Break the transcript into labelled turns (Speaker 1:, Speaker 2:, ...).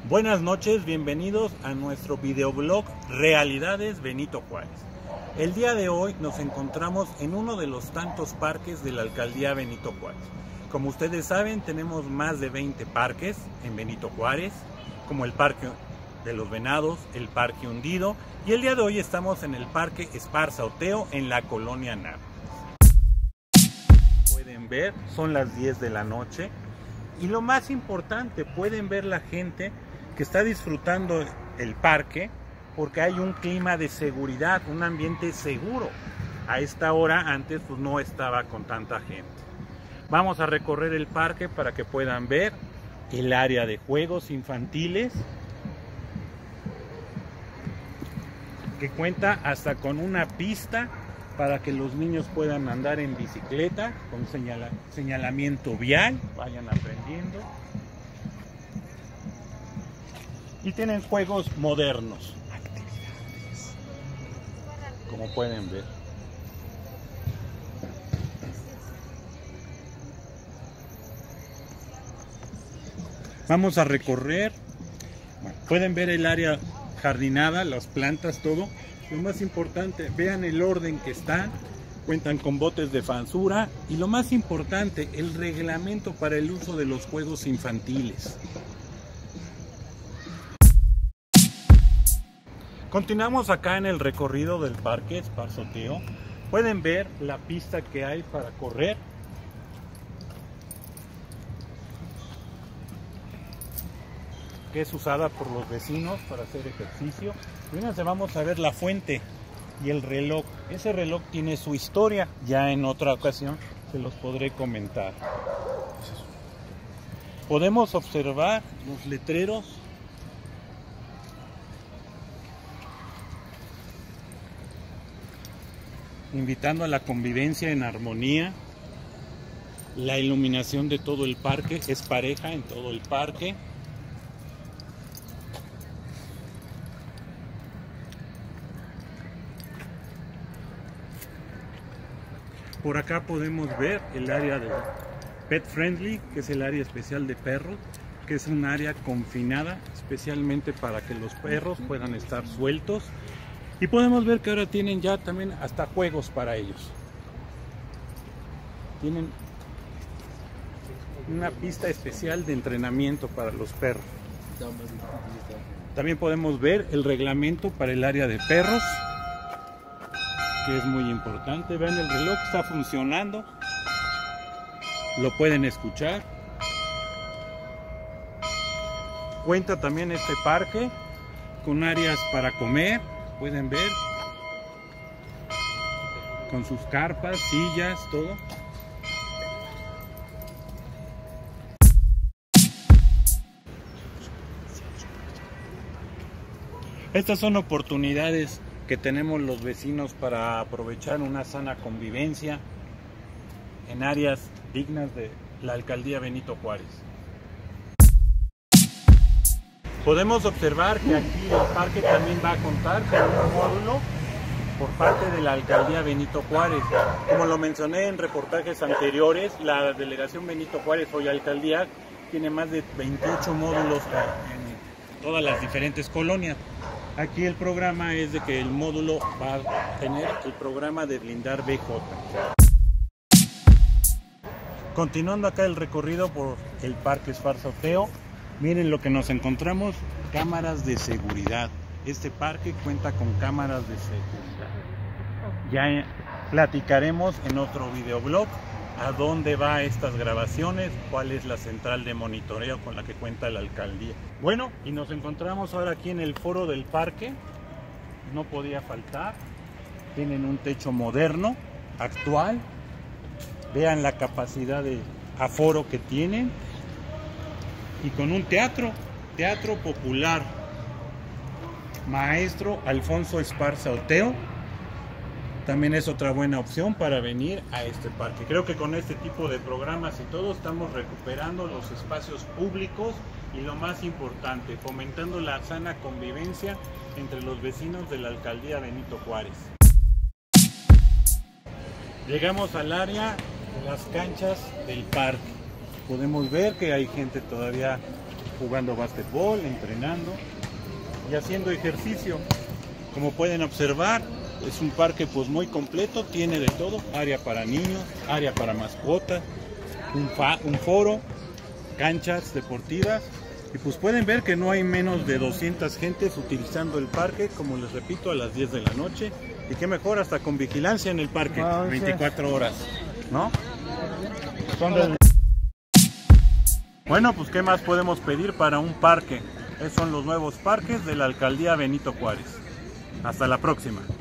Speaker 1: Buenas noches, bienvenidos a nuestro videoblog Realidades Benito Juárez. El día de hoy nos encontramos en uno de los tantos parques de la Alcaldía Benito Juárez. Como ustedes saben, tenemos más de 20 parques en Benito Juárez, como el Parque de los Venados, el Parque Hundido, y el día de hoy estamos en el Parque Esparza Oteo en la Colonia Nápoles. Pueden ver, son las 10 de la noche. Y lo más importante, pueden ver la gente que está disfrutando el parque porque hay un clima de seguridad, un ambiente seguro. A esta hora antes pues no estaba con tanta gente. Vamos a recorrer el parque para que puedan ver el área de juegos infantiles, que cuenta hasta con una pista para que los niños puedan andar en bicicleta con señalamiento vial, vayan aprendiendo. Y tienen juegos modernos, como pueden ver. Vamos a recorrer, pueden ver el área jardinada, las plantas, todo. Lo más importante, vean el orden que están, cuentan con botes de basura y lo más importante, el reglamento para el uso de los juegos infantiles. Continuamos acá en el recorrido del Parque Esparza Oteo. Pueden ver la pista que hay para correr. Que es usada por los vecinos para hacer ejercicio. Fíjense, vamos a ver la fuente y el reloj. Ese reloj tiene su historia, ya en otra ocasión se los podré comentar. Podemos observar los letreros. Invitando a la convivencia en armonía. La iluminación de todo el parque es pareja en todo el parque. Por acá podemos ver el área de Pet Friendly, que es el área especial de perros, que es un área confinada especialmente para que los perros puedan estar sueltos. Y podemos ver que ahora tienen ya también hasta juegos para ellos. Tienen una pista especial de entrenamiento para los perros. También podemos ver el reglamento para el área de perros, que es muy importante. Vean, el reloj está funcionando, lo pueden escuchar. Cuenta también este parque con áreas para comer, pueden ver, con sus carpas, sillas, todo. Estas son oportunidades que tenemos los vecinos para aprovechar una sana convivencia en áreas dignas de la Alcaldía Benito Juárez. Podemos observar que aquí el parque también va a contar con un módulo por parte de la Alcaldía Benito Juárez. Como lo mencioné en reportajes anteriores, la Delegación Benito Juárez, hoy Alcaldía, tiene más de 28 módulos en todas las diferentes colonias. Aquí el programa es de que el módulo va a tener el programa de blindar BJ. Continuando acá el recorrido por el Parque Esparza Oteo, miren lo que nos encontramos, cámaras de seguridad. Este parque cuenta con cámaras de seguridad. Ya platicaremos en otro videoblog a dónde va estas grabaciones, cuál es la central de monitoreo con la que cuenta la alcaldía. Bueno, y nos encontramos ahora aquí en el foro del parque, no podía faltar. Tienen un techo moderno, actual. Vean la capacidad de aforo que tienen. Y con un teatro popular. Maestro Alfonso Esparza Oteo. También es otra buena opción para venir a este parque. Creo que con este tipo de programas y todo estamos recuperando los espacios públicos y lo más importante, fomentando la sana convivencia entre los vecinos de la Alcaldía Benito Juárez. Llegamos al área de las canchas del parque. Podemos ver que hay gente todavía jugando básquetbol, entrenando y haciendo ejercicio. Como pueden observar, es un parque pues muy completo, tiene de todo, área para niños, área para mascotas, un foro, canchas deportivas, y pues pueden ver que no hay menos de 200 gentes utilizando el parque, como les repito, a las 10 de la noche, y qué mejor hasta con vigilancia en el parque, 24 horas, ¿no? Bueno, pues qué más podemos pedir para un parque. Esos son los nuevos parques de la Alcaldía Benito Juárez. Hasta la próxima.